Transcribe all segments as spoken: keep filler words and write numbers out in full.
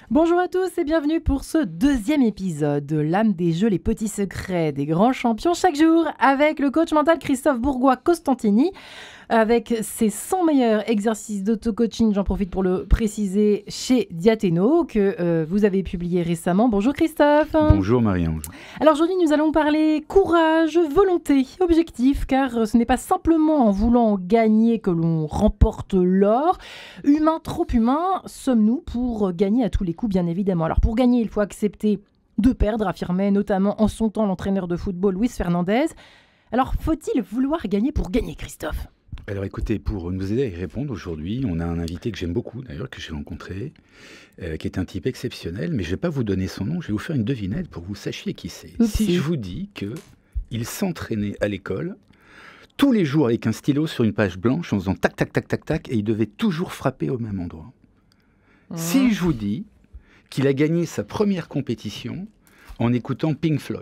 Bonjour à tous et bienvenue pour ce deuxième épisode de l'âme des jeux, les petits secrets des grands champions chaque jour avec le coach mental Christophe Bourgois-Costantini. Avec ses cent meilleurs exercices d'auto-coaching, j'en profite pour le préciser, chez Diathéno, que euh, vous avez publié récemment. Bonjour Christophe. Bonjour Marie-Ange. Alors aujourd'hui, nous allons parler courage, volonté, objectif, car ce n'est pas simplement en voulant gagner que l'on remporte l'or. Humain, trop humain, sommes-nous pour gagner à tous les coups, bien évidemment. Alors pour gagner, il faut accepter de perdre, affirmait notamment en son temps l'entraîneur de football Luis Fernandez. Alors faut-il vouloir gagner pour gagner, Christophe ? Alors écoutez, pour nous aider à y répondre aujourd'hui, on a un invité que j'aime beaucoup d'ailleurs, que j'ai rencontré, euh, qui est un type exceptionnel, mais je ne vais pas vous donner son nom, je vais vous faire une devinette pour que vous sachiez qui c'est. Oupsie. Si je vous dis qu'il s'entraînait à l'école, tous les jours avec un stylo sur une page blanche, en faisant tac, tac, tac, tac, tac, et il devait toujours frapper au même endroit. Mmh. Si je vous dis qu'il a gagné sa première compétition en écoutant Pink Floyd.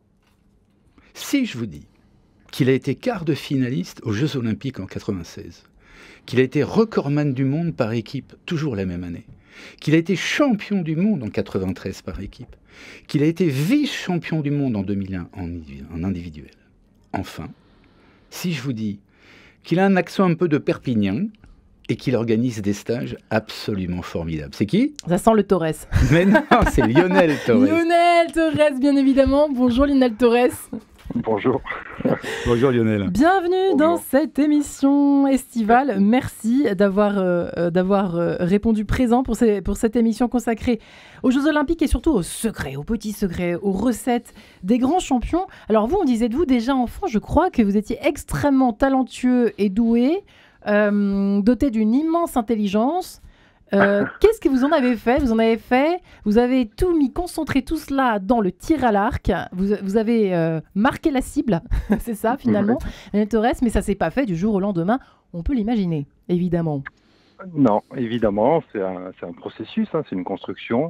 Si je vous dis qu'il a été quart de finaliste aux Jeux Olympiques en quatre-vingt-seize, qu'il a été recordman du monde par équipe, toujours la même année, qu'il a été champion du monde en quatre-vingt-treize par équipe, qu'il a été vice-champion du monde en deux mille un en, en individuel. Enfin, si je vous dis qu'il a un accent un peu de Perpignan et qu'il organise des stages absolument formidables. C'est qui ? Ça sent le Torres. Mais non, c'est Lionel Torres. Lionel Torres, bien évidemment. Bonjour Lionel Torres. Bonjour. Bonjour Lionel. Bienvenue Bonjour. dans cette émission estivale. Merci d'avoir, euh, d'avoir euh, répondu présent pour, ces, pour cette émission consacrée aux Jeux Olympiques et surtout aux secrets, aux petits secrets, aux recettes des grands champions. Alors vous, on disait de vous déjà enfant, je crois que vous étiez extrêmement talentueux et doué, euh, doté d'une immense intelligence. Euh, qu'est-ce que vous en avez fait ? Vous en avez fait, vous avez tout mis, concentré tout cela dans le tir à l'arc. Vous, vous avez euh, marqué la cible, c'est ça finalement, Lionel Torres, mais ça s'est pas fait du jour au lendemain. On peut l'imaginer, évidemment. Non, évidemment, c'est un, c'est un processus, hein, c'est une construction.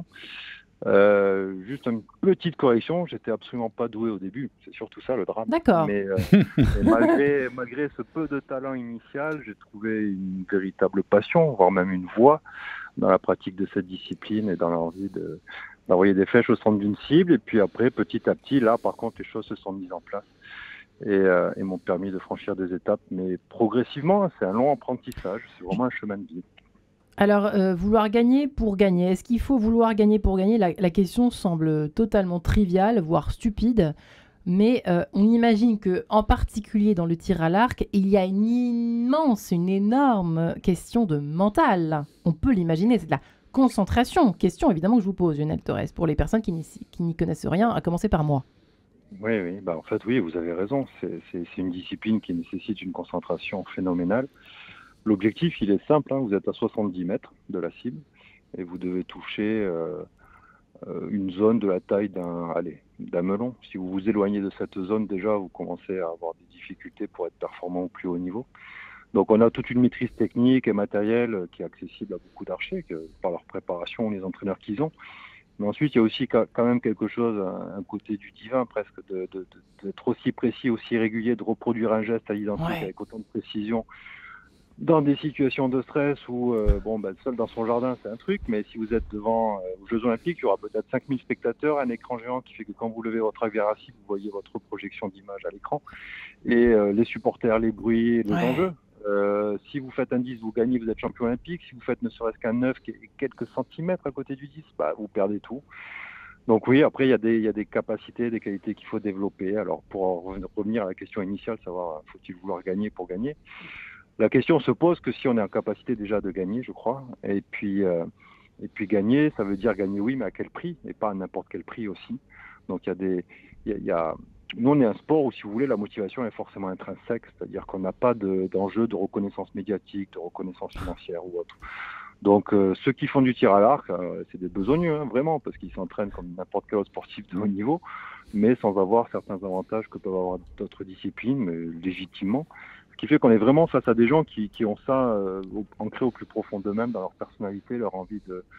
Euh, juste une petite correction, j'étais absolument pas doué au début, c'est surtout ça le drame. D'accord. Mais, euh, mais malgré, malgré ce peu de talent initial, j'ai trouvé une véritable passion, voire même une voie dans la pratique de cette discipline et dans l'envie de, d'envoyer des flèches au centre d'une cible. Et puis après, petit à petit, là par contre, les choses se sont mises en place et, euh, et m'ont permis de franchir des étapes. Mais progressivement, c'est un long apprentissage, c'est vraiment un chemin de vie. Alors, euh, vouloir gagner pour gagner, est-ce qu'il faut vouloir gagner pour gagner ? la, la question semble totalement triviale, voire stupide, mais euh, on imagine qu'en particulier dans le tir à l'arc, il y a une immense, une énorme question de mental. On peut l'imaginer, c'est de la concentration. Question évidemment que je vous pose, Lionel Torres, pour les personnes qui n'y, qui n'y connaissent rien, à commencer par moi. Oui, oui, bah en fait, oui, vous avez raison. C'est, c'est, c'est une discipline qui nécessite une concentration phénoménale. L'objectif, il est simple, hein, vous êtes à soixante-dix mètres de la cible et vous devez toucher euh, euh, une zone de la taille d'un, allez, d'un melon. Si vous vous éloignez de cette zone, déjà, vous commencez à avoir des difficultés pour être performant au plus haut niveau. Donc, on a toute une maîtrise technique et matérielle qui est accessible à beaucoup d'archers, que, par leur préparation, les entraîneurs qu'ils ont. Mais ensuite, il y a aussi quand même quelque chose, un côté du divin presque, de, de, de, d'être aussi précis, aussi régulier, de reproduire un geste à l'identique ouais. avec autant de précision. Dans des situations de stress où, euh, bon, bah, seul dans son jardin, c'est un truc, mais si vous êtes devant euh, aux Jeux Olympiques, il y aura peut-être cinq mille spectateurs, un écran géant qui fait que quand vous levez votre avion à cible, vous voyez votre projection d'image à l'écran, et euh, les supporters, les bruits, les ouais. enjeux. Euh, si vous faites un dix, vous gagnez, vous êtes champion olympique. Si vous faites ne serait-ce qu'un neuf, quelques centimètres à côté du dix, bah, vous perdez tout. Donc oui, après, il y a des, il y a des capacités, des qualités qu'il faut développer. Alors, pour revenir à la question initiale, savoir, faut-il vouloir gagner pour gagner ? La question se pose que si on est en capacité déjà de gagner, je crois. Et puis, euh, et puis gagner, ça veut dire gagner, oui, mais à quel prix ? Et pas à n'importe quel prix aussi. Donc il y a des, il y a, il y a... nous on est un sport où, si vous voulez, la motivation est forcément intrinsèque, c'est-à-dire qu'on n'a pas de, d'enjeu de reconnaissance médiatique, de reconnaissance financière ou autre. Donc euh, ceux qui font du tir à l'arc, euh, c'est des besogneux, hein, vraiment, parce qu'ils s'entraînent comme n'importe quel autre sportif de haut niveau, mais sans avoir certains avantages que peuvent avoir d'autres disciplines, mais légitimement. Ce qui fait qu'on est vraiment face à des gens qui, qui ont ça euh, ancré au plus profond d'eux-mêmes, dans leur personnalité, leur envie de,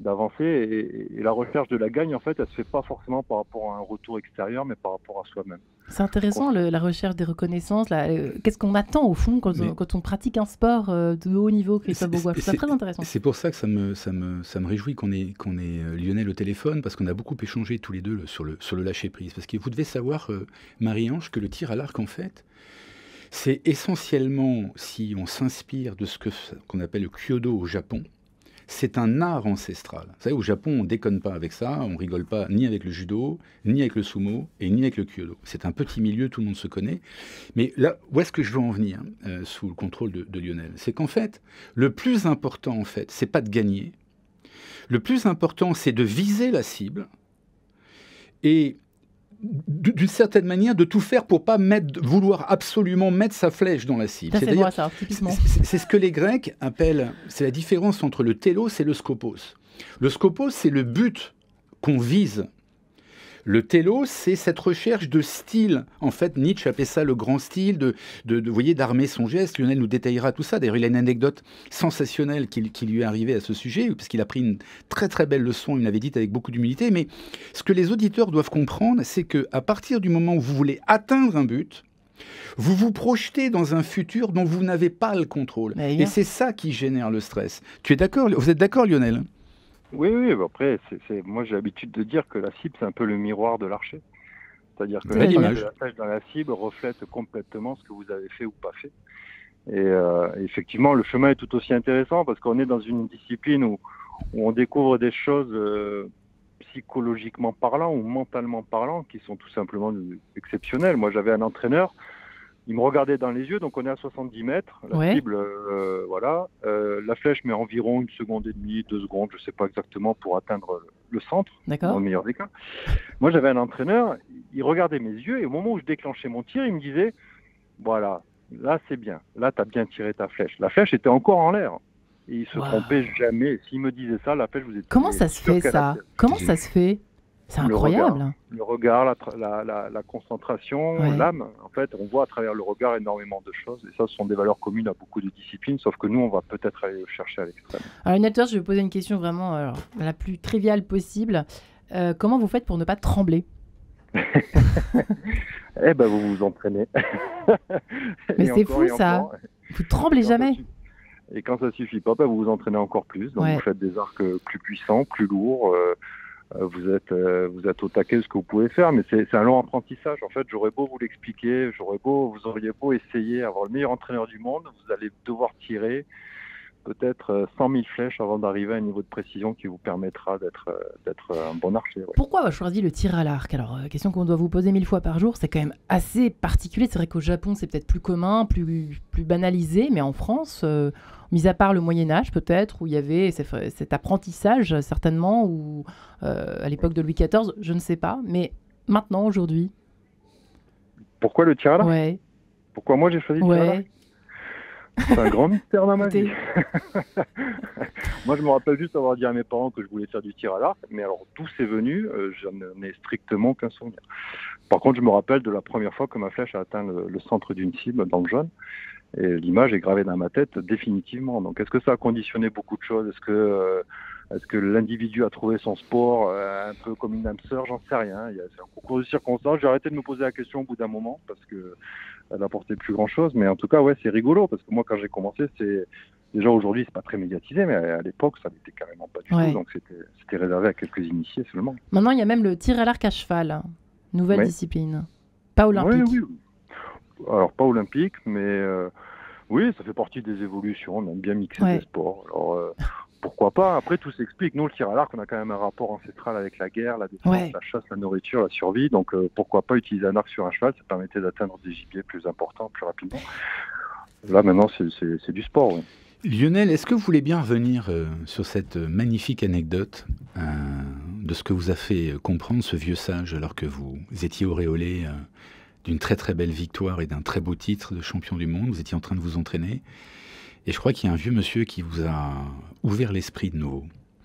d'avancer. Et, et la recherche de la gagne, en fait, elle se fait pas forcément par rapport à un retour extérieur, mais par rapport à soi-même. C'est intéressant, le, la recherche des reconnaissances. Là, euh, qu'est-ce qu'on attend au fond quand, on, quand on pratique un sport euh, de haut niveau, Christophe Bourgois? C'est très intéressant. C'est pour ça que ça me, ça me, ça me réjouit qu'on ait, qu'on ait Lionel au téléphone, parce qu'on a beaucoup échangé tous les deux le, sur, le, sur le lâcher-prise. Parce que vous devez savoir, euh, Marie-Ange, que le tir à l'arc, en fait, c'est essentiellement, si on s'inspire de ce que, qu'on appelle le kyudo au Japon, c'est un art ancestral. Vous savez, au Japon, on déconne pas avec ça, on rigole pas ni avec le judo, ni avec le sumo, et ni avec le kyudo. C'est un petit milieu, tout le monde se connaît. Mais là, où est-ce que je veux en venir, euh, sous le contrôle de, de Lionel? C'est qu'en fait, le plus important, en fait, c'est pas de gagner. Le plus important, c'est de viser la cible et d'une certaine manière, de tout faire pour pas mettre, vouloir absolument mettre sa flèche dans la cible. Ça, c'est moi, ça, typiquement. C'est, c'est ce que les Grecs appellent, c'est la différence entre le télos et le scopos. Le scopos, c'est le but qu'on vise. Le télos, c'est cette recherche de style. En fait, Nietzsche appelait ça le grand style, de, de, de, vous voyez, d'armer son geste. Lionel nous détaillera tout ça. D'ailleurs, il a une anecdote sensationnelle qui, qui lui est arrivée à ce sujet, parce qu'il a pris une très très belle leçon, il l'avait dite avec beaucoup d'humilité. Mais ce que les auditeurs doivent comprendre, c'est qu'à partir du moment où vous voulez atteindre un but, vous vous projetez dans un futur dont vous n'avez pas le contrôle. Et c'est ça qui génère le stress. Tu es d'accord? Vous êtes d'accord, Lionel? Oui, oui, après, c'est, c'est, moi j'ai l'habitude de dire que la cible, c'est un peu le miroir de l'archer. C'est-à-dire que la, la flèche dans la cible reflète complètement ce que vous avez fait ou pas fait. Et euh, effectivement, le chemin est tout aussi intéressant parce qu'on est dans une discipline où, où on découvre des choses euh, psychologiquement parlant ou mentalement parlant qui sont tout simplement exceptionnelles. Moi, j'avais un entraîneur. Il me regardait dans les yeux, donc on est à soixante-dix mètres, la ouais. cible, euh, voilà. Euh, la flèche met environ une seconde et demie, deux secondes, je ne sais pas exactement, pour atteindre le centre, dans le meilleur des cas. Moi, j'avais un entraîneur, il regardait mes yeux, et au moment où je déclenchais mon tir, il me disait, voilà, là c'est bien, là tu as bien tiré ta flèche. La flèche était encore en l'air, et il se wow. trompait jamais. S'il me disait ça, la flèche vous êtes... Comment ça se fait, ça? Comment ça se fait? C'est incroyable. Le regard, le regard la, la, la concentration, ouais. l'âme. En fait, on voit à travers le regard énormément de choses. Et ça, ce sont des valeurs communes à beaucoup de disciplines, sauf que nous, on va peut-être aller le chercher à l'extrême. Alors, Ignateur, je vais vous poser une question vraiment alors, la plus triviale possible. Euh, comment vous faites pour ne pas trembler? Eh ben, vous vous entraînez. Mais c'est fou, ça. Encore. Vous tremblez jamais. Et quand ça suffit pas, ben, vous vous entraînez encore plus. Donc, ouais. vous faites des arcs plus puissants, plus lourds. Euh, Vous êtes, euh, vous êtes au taquet de ce que vous pouvez faire, mais c'est, c'est un long apprentissage. En fait, j'aurais beau vous l'expliquer, j'aurais beau, vous auriez beau essayer, avoir le meilleur entraîneur du monde, vous allez devoir tirer peut-être cent mille flèches avant d'arriver à un niveau de précision qui vous permettra d'être, d'être un bon archer. Ouais. Pourquoi avoir choisi le tir à l'arc? Alors, euh, question qu'on doit vous poser mille fois par jour, c'est quand même assez particulier. C'est vrai qu'au Japon, c'est peut-être plus commun, plus, plus banalisé, mais en France, euh, mis à part le Moyen-Âge peut-être, où il y avait cet apprentissage certainement, ou euh, à l'époque de Louis quatorze, je ne sais pas, mais maintenant, aujourd'hui. Pourquoi le tir à l'arc? Ouais. Pourquoi moi j'ai choisi le ouais. tir à l'arc? C'est un grand mystère dans ma vie. Moi, je me rappelle juste avoir dit à mes parents que je voulais faire du tir à l'arc, mais alors d'où c'est venu, euh, j'en ai strictement qu'un souvenir. Par contre, je me rappelle de la première fois que ma flèche a atteint le, le centre d'une cible dans le jaune, et l'image est gravée dans ma tête définitivement. Donc, est-ce que ça a conditionné beaucoup de choses? Est-ce que, euh, est-ce que l'individu a trouvé son sport euh, un peu comme une âme sœur? J'en sais rien. Il y a, c'est un concours de circonstances. J'ai arrêté de me poser la question au bout d'un moment parce que elle n'apportait plus grand-chose. Mais en tout cas, ouais, c'est rigolo parce que moi, quand j'ai commencé, c'est déjà aujourd'hui, c'est pas très médiatisé, mais à l'époque, ça n'était carrément pas du ouais. tout. Donc, c'était, c'était réservé à quelques initiés seulement. Maintenant, il y a même le tir à l'arc à cheval, nouvelle ouais. discipline, pas olympique. Oui, oui. Alors, pas olympique, mais euh, oui, ça fait partie des évolutions. On aime bien mixer ouais. des sports. Alors, euh, pourquoi pas? Après, tout s'explique. Nous, le tir à l'arc, on a quand même un rapport ancestral avec la guerre, la défense, ouais. la chasse, la nourriture, la survie. Donc, euh, pourquoi pas utiliser un arc sur un cheval? Ça permettait d'atteindre des gibiers plus importants, plus rapidement. Là, maintenant, c'est, c'est, c'est du sport, oui. Lionel, est-ce que vous voulez bien revenir euh, sur cette magnifique anecdote euh, de ce que vous a fait comprendre ce vieux sage alors que vous étiez auréolé euh, d'une très très belle victoire et d'un très beau titre de champion du monde? Vous étiez en train de vous entraîner. Et je crois qu'il y a un vieux monsieur qui vous a ouvert l'esprit de nouveau.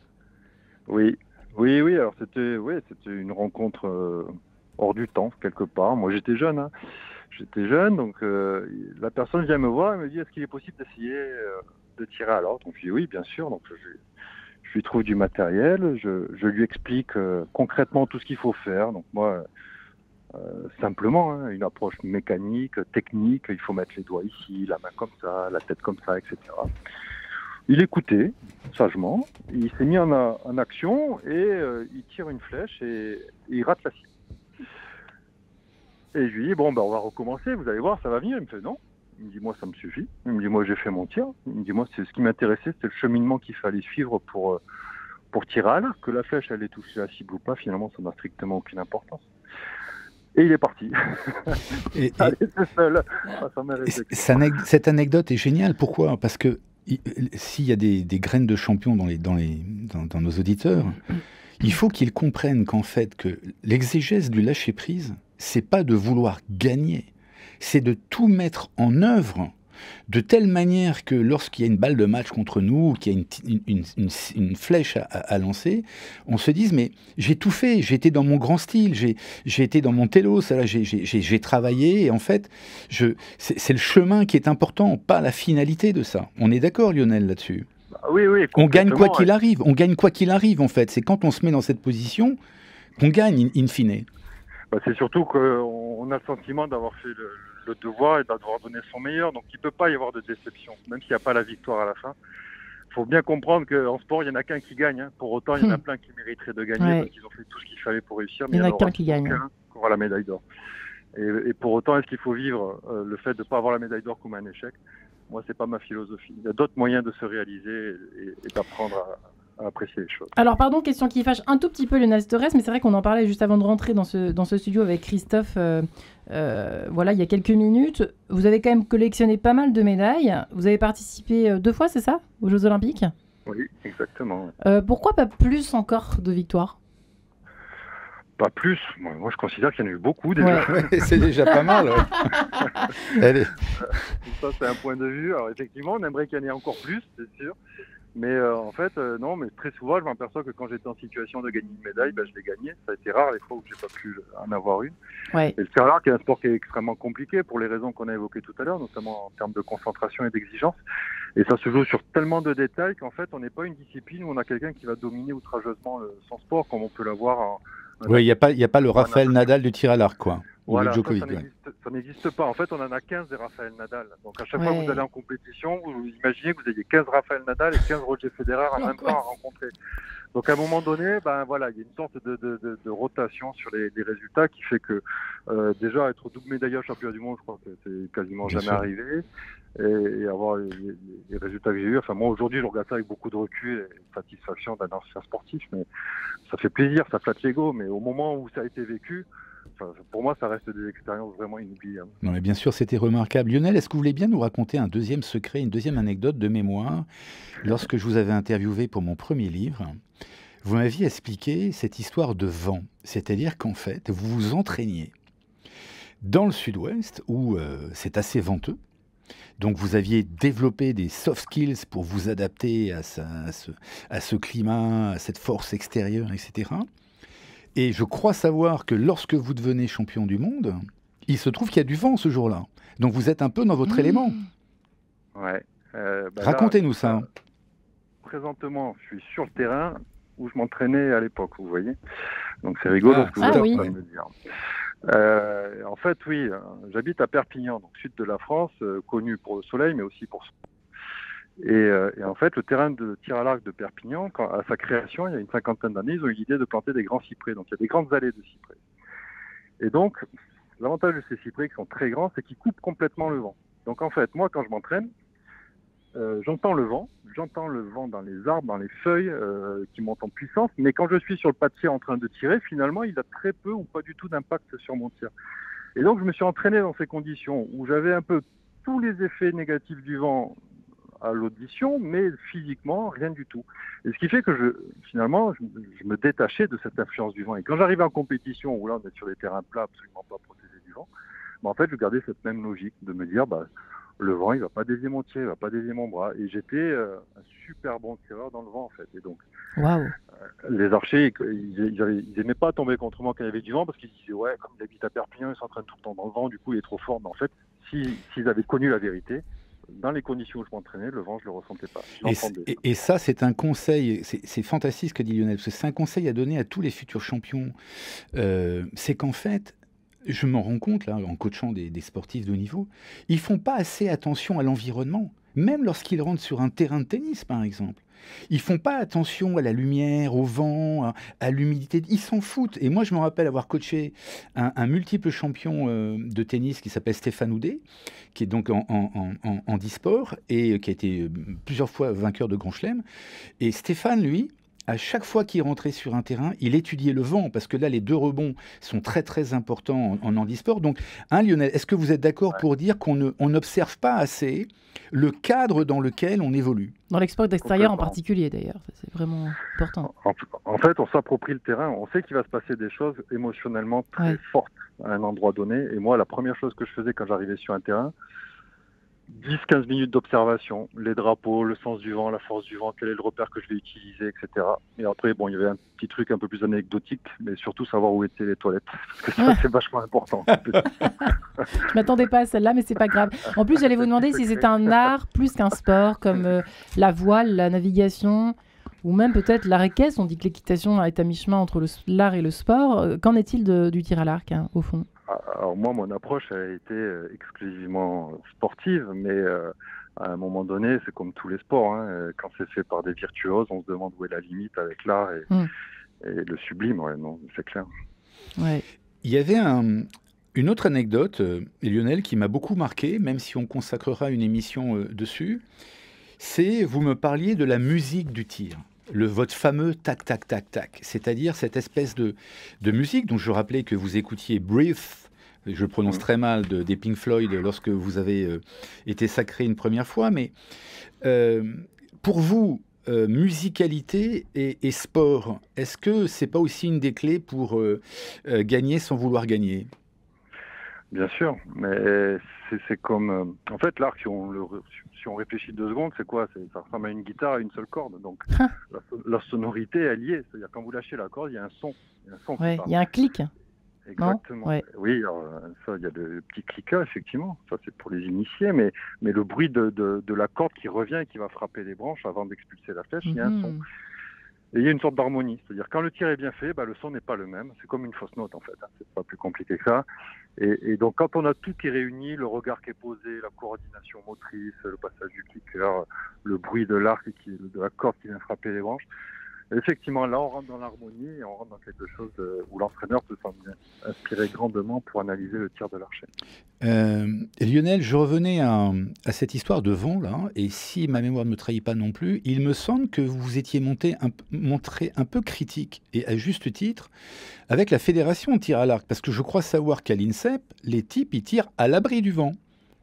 Oui, oui, oui. Alors c'était, oui, c'était une rencontre euh, hors du temps, quelque part. Moi, j'étais jeune. Hein. J'étais jeune, donc euh, la personne vient me voir et me dit: est-ce qu'il est possible d'essayer euh, de tirer à l'arc? Donc je dis oui, bien sûr. Donc je, je lui trouve du matériel, je, je lui explique euh, concrètement tout ce qu'il faut faire. Donc moi, euh, simplement, hein, une approche mécanique, technique, il faut mettre les doigts ici, la main comme ça, la tête comme ça, et cetera. Il écoutait sagement, il s'est mis en, a, en action et euh, il tire une flèche et, et il rate la cible. Et je lui dis, bon, ben, on va recommencer, vous allez voir, ça va venir. Il me fait non. Il me dit, moi, ça me suffit. Il me dit, moi, j'ai fait mon tir. Il me dit, moi, c'est ce qui m'intéressait, c'était le cheminement qu'il fallait suivre pour, pour tirer à l'arc. Que la flèche allait toucher la cible ou pas, finalement, ça n'a strictement aucune importance. Et il est parti. Et, Allez, et, c'est seul. Ah, ça et, cette anecdote est géniale. Pourquoi? Parce que s'il y a des, des graines de champions dans, les, dans, les, dans, dans nos auditeurs, il faut qu'ils comprennent qu'en fait, que l'exégèse du lâcher-prise, c'est pas de vouloir gagner, c'est de tout mettre en œuvre de telle manière que lorsqu'il y a une balle de match contre nous, ou qu'il y a une, une, une, une flèche à, à lancer, on se dise, mais j'ai tout fait, j'ai été dans mon grand style, j'ai, j'ai été dans mon télos, j'ai, j'ai, j'ai travaillé, et en fait, je, c'est, c'est le chemin qui est important, pas la finalité de ça. On est d'accord, Lionel, là-dessus? Bah, oui, oui, on gagne quoi qu'il arrive, on gagne quoi qu'il arrive, en fait. C'est quand on se met dans cette position qu'on gagne, in, in fine. Bah, c'est surtout qu'on a le sentiment d'avoir fait le, le devoir et d'avoir donné son meilleur, donc il ne peut pas y avoir de déception, même s'il n'y a pas la victoire à la fin. Il faut bien comprendre qu'en sport, il n'y en a qu'un qui gagne. Hein. Pour autant, il y en a plein qui mériteraient de gagner, ouais. Parce qu'ils ont fait tout ce qu'il fallait pour réussir. Mais il n'y en a qu'un qui gagne. Pour avoir la médaille d'or. Et, et pour autant, est-ce qu'il faut vivre euh, le fait de ne pas avoir la médaille d'or comme un échec? Moi, ce n'est pas ma philosophie. Il y a d'autres moyens de se réaliser et, et d'apprendre à... à apprécier les choses. Alors pardon, question qui fâche un tout petit peu Lionel Storès, mais c'est vrai qu'on en parlait juste avant de rentrer dans ce, dans ce studio avec Christophe, euh, euh, voilà, il y a quelques minutes. Vous avez quand même collectionné pas mal de médailles. Vous avez participé deux fois, c'est ça, aux Jeux Olympiques? Oui, exactement. Euh, pourquoi pas plus encore de victoires? Pas plus. Moi, moi, je considère qu'il y en a eu beaucoup déjà. Ouais, ouais, c'est déjà pas mal. Ouais. Allez. Ça, c'est un point de vue. Alors effectivement, on aimerait qu'il y en ait encore plus, c'est sûr. Mais euh, en fait, euh, non, mais très souvent, je m'aperçois que quand j'étais en situation de gagner une médaille, ben, je l'ai gagnée. Ça a été rare les fois où j'ai pas pu en avoir une. Ouais. Et le tir à l'arc est un sport qui est extrêmement compliqué pour les raisons qu'on a évoquées tout à l'heure, notamment en termes de concentration et d'exigence. Et ça se joue sur tellement de détails qu'en fait, on n'est pas une discipline où on a quelqu'un qui va dominer outrageusement le, son sport, comme on peut l'avoir en... Oui, il n'y a pas, y a pas le Raphaël Nadal du tir à l'arc, quoi. Voilà, ça, ça n'existe pas. En fait, on en a quinze des Raphaël Nadal. Donc, à chaque ouais. fois que vous allez en compétition, vous imaginez que vous ayez quinze Raphaël Nadal et quinze Roger Federer en même temps à rencontrer. Donc, à un moment donné, ben voilà, il y a une sorte de, de, de, de rotation sur les, les résultats qui fait que euh, déjà être double médailleur champion du monde, je crois que c'est quasiment Bien jamais sûr. arrivé. Et, et avoir les, les, les résultats que j'ai eus. Enfin, moi, aujourd'hui, je regarde ça avec beaucoup de recul et de satisfaction d'un ancien sportif. Mais ça fait plaisir, ça flatte l'ego. Mais au moment où ça a été vécu, enfin, pour moi, ça reste des expériences vraiment inoubliables. Non, mais bien sûr, c'était remarquable. Lionel, est-ce que vous voulez bien nous raconter un deuxième secret, une deuxième anecdote de mémoire? Lorsque je vous avais interviewé pour mon premier livre, vous m'aviez expliqué cette histoire de vent. C'est-à-dire qu'en fait, vous vous entraîniez dans le sud-ouest, où euh, c'est assez venteux. Donc vous aviez développé des soft skills pour vous adapter à, sa, à, ce, à ce climat, à cette force extérieure, et cetera. Et je crois savoir que lorsque vous devenez champion du monde, il se trouve qu'il y a du vent ce jour-là. Donc vous êtes un peu dans votre mmh. élément. Ouais. Euh, bah Racontez-nous là, ça. Euh, présentement, je suis sur le terrain où je m'entraînais à l'époque, vous voyez. Donc c'est rigolo ah, ce que vous ah, êtes oui. en train de me dire. Euh, en fait, oui, j'habite à Perpignan, donc sud de la France, euh, connu pour le soleil, mais aussi pour... Et, euh, et en fait, le terrain de tir à l'arc de Perpignan, quand, à sa création, il y a une cinquantaine d'années, ils ont eu l'idée de planter des grands cyprès. Donc il y a des grandes allées de cyprès. Et donc, l'avantage de ces cyprès qui sont très grands, c'est qu'ils coupent complètement le vent. Donc en fait, moi, quand je m'entraîne, euh, j'entends le vent, j'entends le vent dans les arbres, dans les feuilles euh, qui montent en puissance, mais quand je suis sur le pas de tir en train de tirer, finalement, il a très peu ou pas du tout d'impact sur mon tir. Et donc, je me suis entraîné dans ces conditions où j'avais un peu tous les effets négatifs du vent à l'audition, mais physiquement, rien du tout. Et ce qui fait que, je, finalement, je, je me détachais de cette influence du vent. Et quand j'arrivais en compétition, où là, on est sur des terrains plats, absolument pas protégés du vent, bah, en fait, je gardais cette même logique de me dire, bah, le vent, il va pas dévier mon tir, il va pas dévier mon bras. Et j'étais euh, un super bon tireur dans le vent, en fait. Et donc, wow. euh, les archers, ils, ils, avaient, ils aimaient pas tomber contre moi quand il y avait du vent, parce qu'ils disaient, ouais, comme il habite à Perpignan, il s'entraîne tout le temps dans le vent, du coup, il est trop fort. Mais en fait, si, s'ils avaient connu la vérité, dans les conditions où je m'entraînais, le vent, je ne le ressentais pas. Je Et, l'entendais. et- et ça, c'est un conseil, c'est c'est fantastique ce que dit Lionel, parce que c'est un conseil à donner à tous les futurs champions. Euh, c'est qu'en fait, je m'en rends compte là, en coachant des, des sportifs de haut niveau, ils font pas assez attention à l'environnement, même lorsqu'ils rentrent sur un terrain de tennis, par exemple. Ils font pas attention à la lumière, au vent, à, à l'humidité. Ils s'en foutent. Et moi, je me rappelle avoir coaché un, un multiple champion euh, de tennis qui s'appelle Stéphane Houdet, qui est donc en, en, en, en handisport et qui a été euh, plusieurs fois vainqueur de Grand Chelem. Et Stéphane, lui, à chaque fois qu'il rentrait sur un terrain, il étudiait le vent, parce que là, les deux rebonds sont très, très importants en, en handisport. Donc, hein, Lionel, est-ce que vous êtes d'accord Ouais. pour dire qu'on ne- on n'observe pas assez le cadre dans lequel on évolue? Dans l'export d'extérieur en Complètement. particulier, d'ailleurs. Ça, c'est vraiment important. En, en fait, on s'approprie le terrain, on sait qu'il va se passer des choses émotionnellement très Ouais. fortes à un endroit donné. Et moi, la première chose que je faisais quand j'arrivais sur un terrain, dix à quinze minutes d'observation, les drapeaux, le sens du vent, la force du vent, quel est le repère que je vais utiliser, et cetera. Et après, bon, il y avait un petit truc un peu plus anecdotique, mais surtout savoir où étaient les toilettes, parce que ça, c'est vachement important. Je m'attendais pas à celle-là, mais c'est pas grave. En plus, j'allais vous demander si c'était un art plus qu'un sport, comme euh, la voile, la navigation, ou même peut-être l'arc équestre. On dit que l'équitation est à mi-chemin entre le- l'art et le sport. Euh, Qu'en est-il de- du tir à l'arc, hein, au fond? Alors moi, mon approche a été euh, exclusivement sportive, mais euh, à un moment donné, c'est comme tous les sports. Hein, euh, quand c'est fait par des virtuoses, on se demande où est la limite avec l'art et, Mm. et le sublime. Ouais, non, c'est clair. Ouais. Il y avait un- une autre anecdote, euh, Lionel, qui m'a beaucoup marqué, même si on consacrera une émission euh, dessus. C'est, vous me parliez de la musique du tir, le, votre fameux tac, tac, tac, tac, c'est-à-dire cette espèce de, de musique dont je rappelais que vous écoutiez Breathe, je le prononce Mm. très mal, de, des Pink Floyd, lorsque vous avez euh, été sacré une première fois, mais euh, pour vous, euh, musicalité et, et sport, est-ce que c'est pas aussi une des clés pour euh, euh, gagner sans vouloir gagner? Bien sûr, mais c'est c'est comme... euh, en fait, l'art, si on, le, si on réfléchit deux secondes, c'est quoi? C'est- Ça ressemble à une guitare à une seule corde. Donc, Ah. la, so- la sonorité, elle y est. C'est-à-dire, quand vous lâchez la corde, il y a un son. Il y a un son qui Ouais, part. il y a un clic. Exactement. Ouais. Oui, alors, euh, ça, il y a le petit cliquet, effectivement. Ça, c'est pour les initiés. Mais, mais le bruit de, de, de la corde qui revient et qui va frapper les branches avant d'expulser la flèche, il y a un son. Mhm. Et il y a une sorte d'harmonie. C'est-à-dire, quand le tir est bien fait, bah, le son n'est pas le même. C'est comme une fausse note, en fait. Hein. C'est pas plus compliqué que ça. Et, et donc, quand on a tout qui est réuni, le regard qui est posé, la coordination motrice, le passage du clicker, le bruit de l'arc, qui, de la corde qui vient frapper les branches, effectivement, là, on rentre dans l'harmonie et on rentre dans quelque chose euh, où l'entraîneur se sent bien inspiré grandement pour analyser le tir de l'archer. Euh, Lionel, je revenais à, à cette histoire de vent, là, et si ma mémoire ne me trahit pas non plus, il me semble que vous étiez monté un, p- montré un peu critique, et à juste titre, avec la fédération de tir à l'arc, parce que je crois savoir qu'à l'INSEP, les types, ils tirent à l'abri du vent.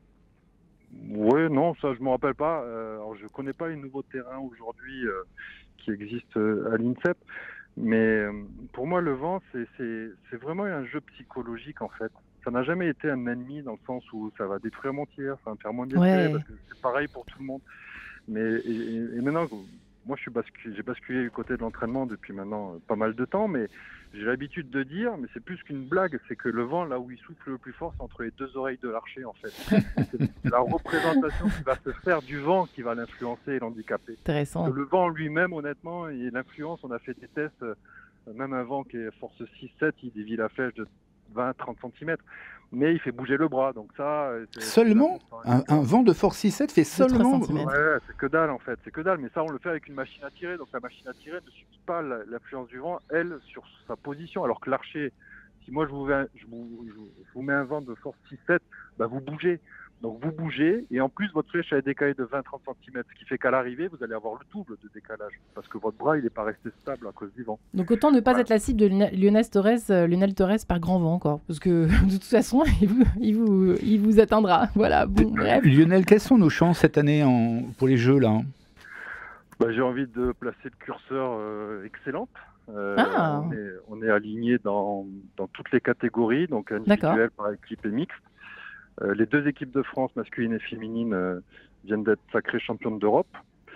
Oui, non, ça, je ne me rappelle pas. Euh, alors, je ne connais pas les nouveaux terrains aujourd'hui euh, qui existent euh, à l'INSEP, mais euh, pour moi, le vent, c'est c'est- c'est vraiment un jeu psychologique, en fait. Ça n'a jamais été un ennemi dans le sens où ça va détruire mon tir, ça va me faire moins bien tirer, Ouais. parce que c'est pareil pour tout le monde. Mais et, et- et maintenant, moi, je suis bascu- j'ai basculé du côté de l'entraînement depuis maintenant euh, pas mal de temps, mais j'ai l'habitude de dire, mais c'est plus qu'une blague, c'est que le vent, là où il souffle le plus fort, c'est entre les deux oreilles de l'archer, en fait. C'est c'est la représentation qui va se faire du vent qui va l'influencer et l'handicaper. Intéressant. Que le vent lui-même, honnêtement, et l'influence, on a fait des tests, euh, même un vent qui est force six sept, il dévie la flèche de vingt à trente centimètres, mais il fait bouger le bras, donc ça... euh, c'est- c'est Seulement important. un, un vent de force six sept fait trois seulement... centimètres. Ouais, c'est que dalle en fait, c'est que dalle, mais ça on le fait avec une machine à tirer, donc la machine à tirer ne subit pas la- l'influence du vent, elle, sur sa position, alors que l'archer, si moi je vous, mets un- je vous, je vous- je vous mets un vent de force six sept, bah vous bougez, donc vous bougez, et en plus votre flèche elle est décalée de vingt à trente centimètres, ce qui fait qu'à l'arrivée vous allez avoir le double de décalage, parce que votre bras il n'est pas resté stable à cause du vent. Donc autant ne pas Voilà. être la cible de Lina- Lionel Torres, euh, Lionel Torres par grand vent, quoi. Parce que de toute façon, il vous, il vous, il vous atteindra. Voilà, bon, bref. Lionel, quelles sont nos chances cette année en, pour les Jeux, là hein? Bah, j'ai envie de placer le curseur euh, excellente. Euh, Ah. on, est, on est aligné dans, dans toutes les catégories, donc individuel, par équipe et mixte. Euh, les deux équipes de France, masculine et féminine, euh, viennent d'être sacrées championnes d'Europe.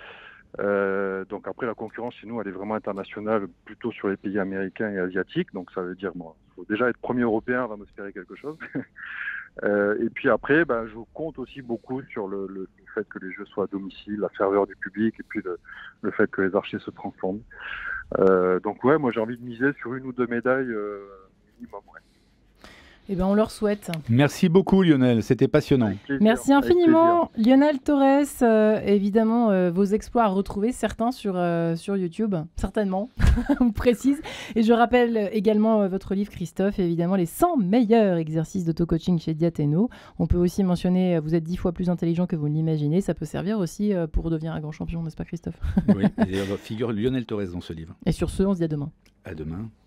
Euh, donc après, la concurrence chez nous, elle est vraiment internationale, plutôt sur les pays américains et asiatiques. Donc ça veut dire, bon, faut déjà être premier européen avant d'espérer quelque chose. Euh, et puis après, ben, je compte aussi beaucoup sur le, le fait que les jeux soient à domicile, la ferveur du public et puis le, le fait que les archers se transforment. Euh, donc ouais, moi j'ai envie de miser sur une ou deux médailles euh, minimum. Ouais. Eh ben, on leur souhaite. Merci beaucoup Lionel, c'était passionnant. Plaisir, Merci infiniment Lionel Torres. Euh, évidemment, euh, vos exploits à retrouver, certains sur, euh, sur YouTube, certainement, on précise. Et je rappelle également euh, votre livre Christophe, et évidemment les cent meilleurs exercices d'auto-coaching chez Diathéno. On peut aussi mentionner, euh, vous êtes dix fois plus intelligent que vous ne l'imaginez, ça peut servir aussi euh, pour devenir un grand champion, n'est-ce pas Christophe? Oui, et figure Lionel Torres dans ce livre. Et sur ce, on se dit à demain. À demain.